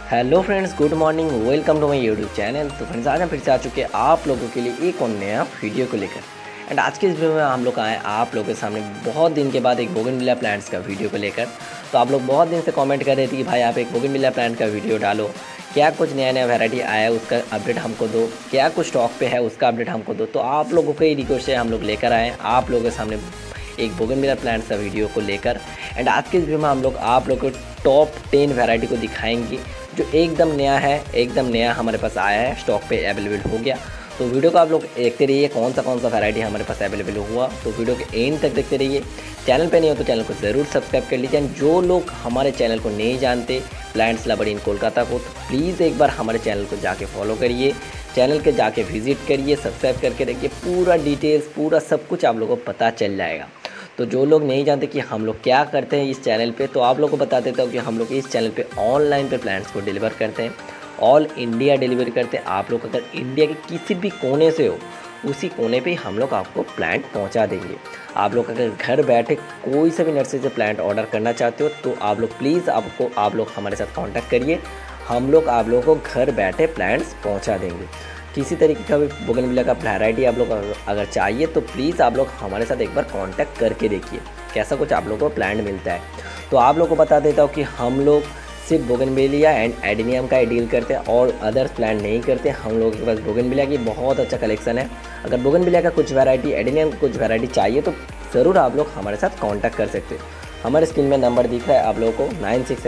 Hello friends, good morning, welcome to my YouTube channel. तो friends, आज हम फिर से आ चुके हैं आप लोगों के लिए एक और नया वीडियो को लेकर। एंड आज के इस वीडियो में हम लोग आए आप लोगों के सामने बहुत दिन के बाद एक बोगनविलिया प्लांट्स का वीडियो को लेकर। तो आप लोग बहुत दिन से कमेंट कर रहे थे कि भाई आप एक बोगनविलिया प्लांट का वीडियो डालो, क्या कुछ नया नया वैरायटी आया है उसका अपडेट हमको दो, क्या कुछ स्टॉक पे है उसका अपडेट हमको दो। तो आप लोगों के रिक्वेस्ट से हम लोग लेकर आए आप लोगों के सामने एक बोगनविलिया प्लांट्स का वीडियो को लेकर। एंड आज के इस वीडियो में हम लोग आप लोग को टॉप 10 वैरायटी को दिखाएंगे जो एकदम नया है, एकदम नया हमारे पास आया है, स्टॉक पे अवेलेबल हो गया। तो वीडियो को आप लोग देखते रहिए कौन सा वैरायटी हमारे पास अवेलेबल हुआ। तो वीडियो के एंड तक देखते रहिए। चैनल पे नहीं हो तो चैनल को ज़रूर सब्सक्राइब कर लीजिए। जो लोग हमारे चैनल को नहीं जानते प्लांट्स लवर इन कोलकाता को, तो प्लीज़ एक बार हमारे चैनल को जाके फॉलो करिए, चैनल के जाके विजिट करिए, सब्सक्राइब करके रखिए। पूरा डिटेल्स, पूरा सब कुछ आप लोगों को पता चल जाएगा। तो जो लोग नहीं जानते कि हम लोग क्या करते हैं इस चैनल पे, तो आप लोग को बता देता हूँ कि हम लोग इस चैनल पे ऑनलाइन पे प्लांट्स को डिलीवर करते हैं, ऑल इंडिया डिलीवरी करते हैं। आप लोग अगर इंडिया के किसी भी कोने से हो, उसी कोने पे हम लोग आपको प्लांट पहुंचा देंगे। आप लोग अगर घर बैठे कोई सा भी नर्सरी से प्लांट ऑर्डर करना चाहते हो तो आप लोग प्लीज़ आप लोग हमारे साथ कॉन्टैक्ट करिए, हम लोग आप लोगों को घर बैठे प्लांट्स पहुँचा देंगे। किसी तरीके का भी बोगनविलिया का वैरायटी आप लोग अगर चाहिए तो प्लीज़ आप लोग हमारे साथ एक बार कांटेक्ट करके देखिए कैसा कुछ आप लोगों को प्लांट मिलता है। तो आप लोग को बता देता हूँ कि हम लोग सिर्फ बोगनविलिया एंड एडेनियम का डील करते हैं और अदर्स प्लांट नहीं करते। हम लोगों के पास बोगनविलिया की बहुत अच्छा कलेक्शन है। अगर बोगनविलिया का कुछ वैरायटी, एडेनियम का कुछ वैरायटी चाहिए तो ज़रूर आप लोग हमारे साथ कॉन्टैक्ट कर सकते हैं। हमारे स्क्रीन में नंबर दिख रहा है आप लोगों को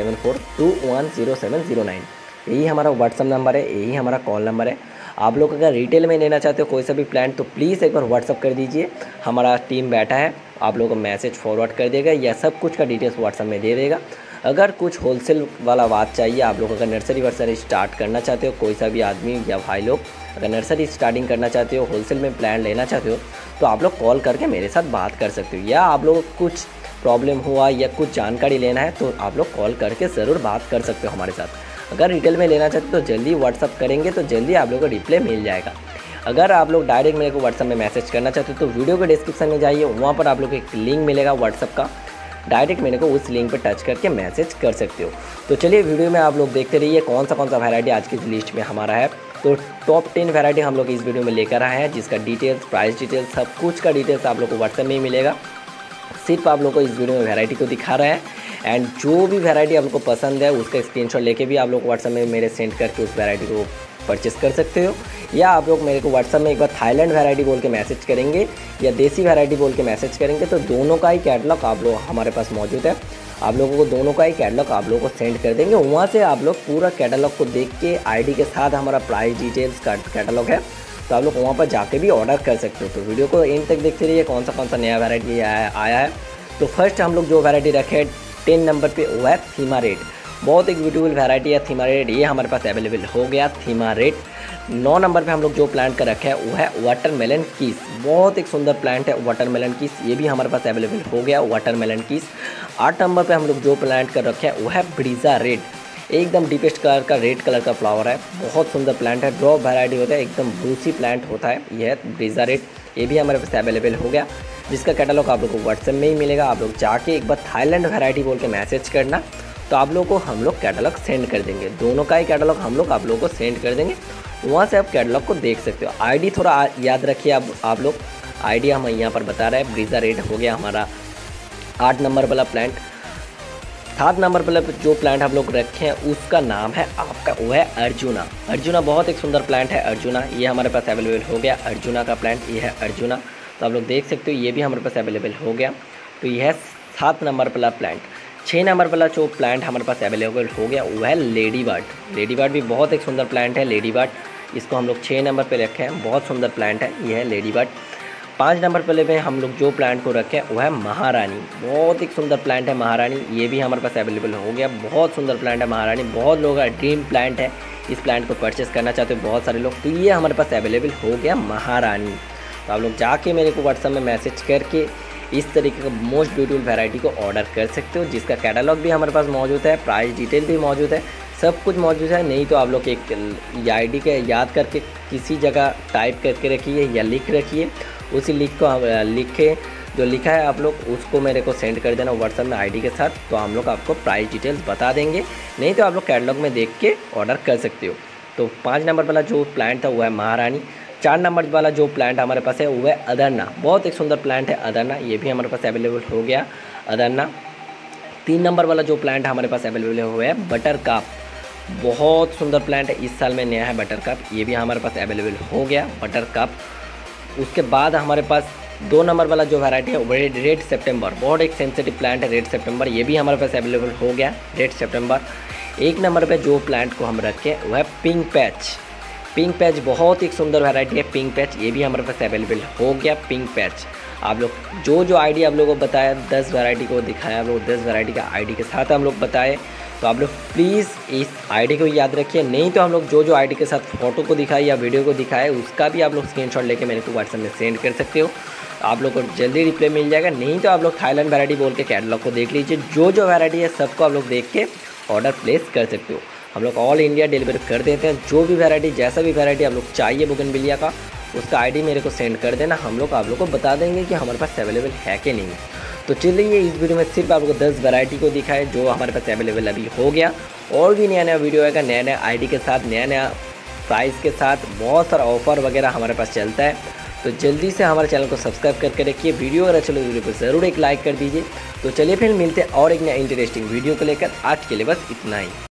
9674210709। यही हमारा व्हाट्सअप नंबर है, यही हमारा कॉल नंबर है। आप लोग अगर रिटेल में लेना चाहते हो कोई सा भी प्लांट तो प्लीज़ एक बार व्हाट्सअप कर दीजिए, हमारा टीम बैठा है, आप लोगों को मैसेज फॉरवर्ड कर देगा या सब कुछ का डिटेल्स व्हाट्सअप में दे देगा। अगर कुछ होलसेल वाला बात चाहिए, आप लोग अगर नर्सरी वर्सरी स्टार्ट करना चाहते हो, कोई सा भी आदमी या भाई लोग अगर नर्सरी स्टार्टिंग करना चाहते हो, होलसेल में प्लांट लेना चाहते हो तो आप लोग कॉल करके मेरे साथ बात कर सकते हो। या आप लोग कुछ प्रॉब्लम हुआ या कुछ जानकारी लेना है तो आप लोग कॉल करके ज़रूर बात कर सकते हो हमारे साथ। अगर रिटेल में लेना चाहते हो तो जल्दी व्हाट्सअप करेंगे तो जल्दी आप लोगों को रिप्लाई मिल जाएगा। अगर आप लोग डायरेक्ट मेरे को व्हाट्सअप में मैसेज करना चाहते हो तो वीडियो के डिस्क्रिप्शन में जाइए, वहाँ पर आप लोग को एक लिंक मिलेगा व्हाट्सअप का, डायरेक्ट मेरे को उस लिंक पर टच करके मैसेज कर सकते हो। तो चलिए वीडियो में आप लोग देखते रहिए कौन सा वैरायटी आज की लिस्ट में हमारा है। तो टॉप 10 वैरायटी हम लोग इस वीडियो में लेकर आए हैं, जिसका डिटेल्स, प्राइस डिटेल्स, सब कुछ का डिटेल्स आप लोग को व्हाट्सएप में ही मिलेगा। सिर्फ आप लोग को इस वीडियो में वैरायटी को दिखा रहा है। एंड जो भी वैरायटी आप लोग को पसंद है उसका स्क्रीनशॉट लेके भी आप लोग व्हाट्सएप में मेरे सेंड करके उस वैरायटी को परचेस कर सकते हो। या आप लोग मेरे को व्हाट्सएप में एक बार थाईलैंड वैरायटी बोल के मैसेज करेंगे या देसी वैरायटी बोल के मैसेज करेंगे तो दोनों का ही कैटलॉग आप लोग हमारे पास मौजूद है। आप लोगों को दोनों का ही कैटलॉग आप लोगों को सेंड कर देंगे। वहाँ से आप लोग पूरा कैटलॉग को देख के आईडी के साथ हमारा प्राइस डिटेल्स का कैटलॉग है, तो आप लोग वहाँ पर जाके भी ऑर्डर कर सकते हो। तो वीडियो को एंड तक देखते रहिए कौन सा नया वैरायटी आया है। तो फर्स्ट हम लोग जो वैरायटी रखे 10 नंबर पे वो है थीमा रेड। बहुत एक ब्यूटीफुल वैरायटी है थीमा रेड, ये हमारे पास अवेलेबल हो गया थीमा रेड। 9 नंबर पे हम लोग जो प्लांट का रखा है वो है वाटरमेलन किस। बहुत एक सुंदर प्लांट है वाटरमेलन किस, ये भी हमारे पास अवेलेबल हो गया वाटरमेलन किस। 8 नंबर पे हम लोग जो प्लांट का रखा है वो है ब्रीजा रेड। एकदम डीपेस्ट कलर का रेड कलर का फ्लावर है, बहुत सुंदर प्लांट है, ड्रॉप वैरायटी होता है, एकदम ब्रूसी प्लांट होता है। ये है ब्रीजा रेड, ये भी हमारे पास अवेलेबल हो गया, जिसका कैटलॉग आप लोग को व्हाट्सएप में ही मिलेगा। आप लोग जाके एक बार थाईलैंड वैरायटी बोल के मैसेज करना तो आप लोग को हम लोग कैटलॉग सेंड कर देंगे। दोनों का ही कैटलॉग हम लोग आप लोगों को सेंड कर देंगे, वहाँ से आप कैटलॉग को देख सकते हो। आईडी थोड़ा याद रखिए आप लोग, आईडी हम यहाँ पर बता रहे हैं। ब्रीजा रेड हो गया हमारा 8 नंबर वाला प्लांट। 7 नंबर पर जो प्लांट हम लोग रखे हैं उसका नाम है आपका वो है अर्जुना। अर्जुना बहुत एक सुंदर प्लांट है अर्जुना, ये हमारे पास अवेलेबल हो गया अर्जुना का प्लांट, ये है अर्जुना। तो आप लोग देख सकते हो ये भी हमारे पास अवेलेबल हो गया। तो ये है 7 नंबर वाला प्लांट। 6 नंबर वाला जो प्लांट हमारे पास अवेलेबल हो गया वो है लेडी बर्ड। लेडी बर्ड भी बहुत एक सुंदर प्लांट है लेडी बर्ड, इसको हम लोग 6 नंबर पर रखे हैं, बहुत सुंदर प्लांट है, ये है लेडी बर्ड। 5 नंबर पे हम लोग जो प्लांट को रखे हैं वो है महारानी। बहुत एक सुंदर प्लांट है महारानी, ये भी हमारे पास अवेलेबल हो गया, बहुत सुंदर प्लांट है महारानी। बहुत लोगों का ड्रीम प्लांट है, इस प्लांट को परचेस करना चाहते हो बहुत सारे लोग, तो ये हमारे पास अवेलेबल हो गया महारानी। तो आप लोग जाके मेरे को व्हाट्सएप में मैसेज करके इस तरीके का मोस्ट ब्यूटीफुल वैरायटी को ऑर्डर कर सकते हो, जिसका कैटलॉग भी हमारे पास मौजूद है, प्राइस डिटेल भी मौजूद है, सब कुछ मौजूद है। नहीं तो आप लोग एक आईडी के याद करके किसी जगह टाइप करके रखिए या लिख रखिए, उसी लिख को लिख के जो लिखा है आप लोग उसको मेरे को सेंड कर देना व्हाट्सअप में आईडी के साथ, तो हम लोग आपको प्राइस डिटेल्स बता देंगे, नहीं तो आप लोग कैटलॉग में देख के ऑर्डर कर सकते हो। तो 5 नंबर वाला जो प्लांट था वो है महारानी। 4 नंबर वाला जो प्लांट हमारे पास है वो है अदरना, बहुत एक सुंदर प्लांट है अदरना, ये भी हमारे पास अवेलेबल हो गया अदरना। 3 नंबर वाला जो प्लांट हमारे पास अवेलेबल हुआ है बटर कप, बहुत सुंदर प्लांट है, इस साल में नया है बटर कप, ये भी हमारे पास अवेलेबल हो गया बटर कप। उसके बाद हमारे पास 2 नंबर वाला जो वैरायटी है वो रेड सितंबर, बहुत एक सेंसिटिव प्लांट है रेड सितंबर, ये भी हमारे पास अवेलेबल हो गया रेड सितंबर। 1 नंबर पे जो प्लांट को हम रखें वो है पिंक पैच। पिंक पैच बहुत ही सुंदर वैरायटी है पिंक पैच, ये भी हमारे पास अवेलेबल हो गया पिंक पैच। आप लोग जो आईडी आप लोगों को बताया 10 वैरायटी को दिखाया, आप लोग 10 वैरायटी का आईडी के साथ हम लोग बताए, तो आप लोग प्लीज़ इस आईडी को याद रखिए, नहीं तो हम लोग जो आईडी के साथ फ़ोटो को दिखाए या वीडियो को दिखाए उसका भी आप लोग स्क्रीनशॉट लेके मेरे को व्हाट्सएप में सेंड कर सकते हो, आप लोग को जल्दी रिप्लाई मिल जाएगा। नहीं तो आप लोग थाईलैंड वैरायटी बोल के कैटलॉग को देख लीजिए, जो वैरायटी है सबको आप लोग देख के ऑर्डर प्लेस कर सकते हो। हम लोग ऑल इंडिया डिलीवरी कर देते हैं, जो भी वैरायटी जैसा भी वैरायटी आप लोग चाहिए बोगनविलिया का उसका आईडी मेरे को सेंड कर देना, हम लोग आप लोग को बता देंगे कि हमारे पास अवेलेबल है कि नहीं। तो चलिए इस वीडियो में सिर्फ आपको 10 वैरायटी को दिखाए जो हमारे पास अवेलेबल अभी हो गया, और भी नया वीडियो आएगा नया नया आईडी के साथ, नया प्राइस के साथ, बहुत सारा ऑफर वगैरह हमारे पास चलता है। तो जल्दी से हमारे चैनल को सब्सक्राइब करके रखिए, वीडियो अगर अच्छा लगे वीडियो को ज़रूर एक लाइक कर दीजिए। तो चलिए फिर मिलते हैं और एक नया इंटरेस्टिंग वीडियो को लेकर, आज के लिए बस इतना ही।